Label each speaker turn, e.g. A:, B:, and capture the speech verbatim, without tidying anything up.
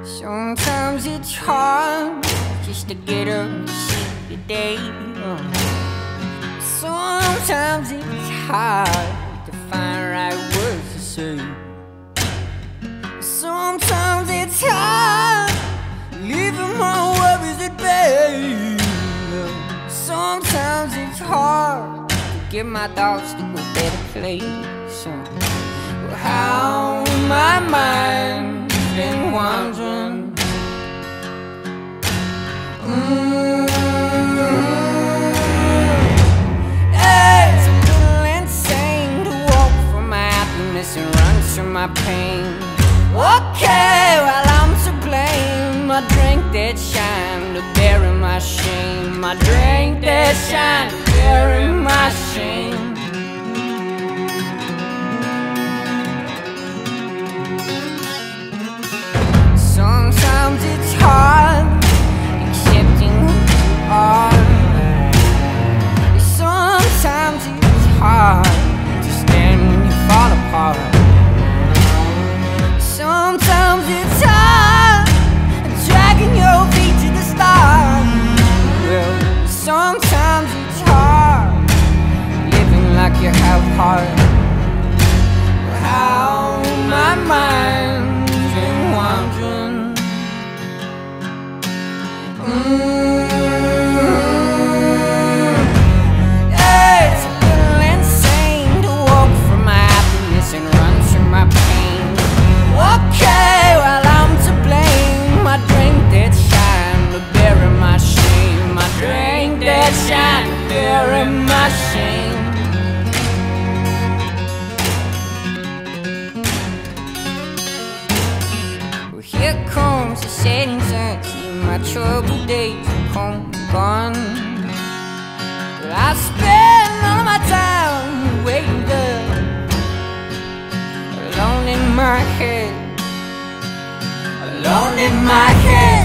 A: Sometimes it's hard just to get up and see the day. Sometimes it's hard to find right words to say. Sometimes it's hard leaving my worries at bay. Sometimes it's hard to get my thoughts to a better place. How my mind's been wandering. Mm-hmm. It's a little insane to walk from my happiness and run from my pain. Okay, well I'm to blame. I drink that shine to bury my shame. I drink that shine to bury my shame. Sometimes it's hard accepting who you are. Sometimes it's hard to stand when you fall apart. Sometimes it's hard dragging your feet to the stars. Well, sometimes it's hard living like you have heart. How my mind's been wandering. Mm-hmm. It's a little insane to walk from my happiness and run from my pain. Okay, well I'm to blame. I drink that shine to bury my shame. I drink that shine to bury my shame. Well, here comes the setting sun. See, my troubled days are come and gone. But I spend all of my time waiting there, alone in my head, alone in my head.